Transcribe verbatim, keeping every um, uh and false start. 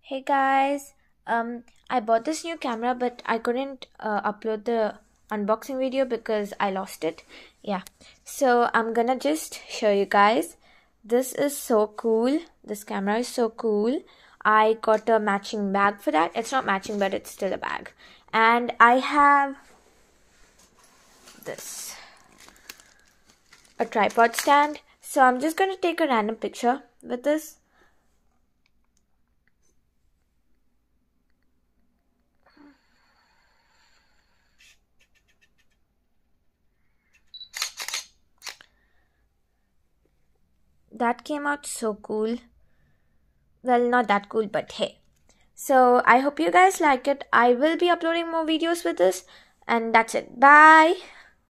Hey guys, um, I bought this new camera, but I couldn't uh, upload the unboxing video because I lost it. Yeah, so I'm gonna just show you guys. This is so cool. This camera is so cool. I got a matching bag for that. It's not matching, but it's still a bag. And I have this, a tripod stand. So I'm just gonna take a random picture with this. That came out so cool. Well, not that cool, but hey. So I hope you guys like it. I will be uploading more videos with this, and that's it. Bye.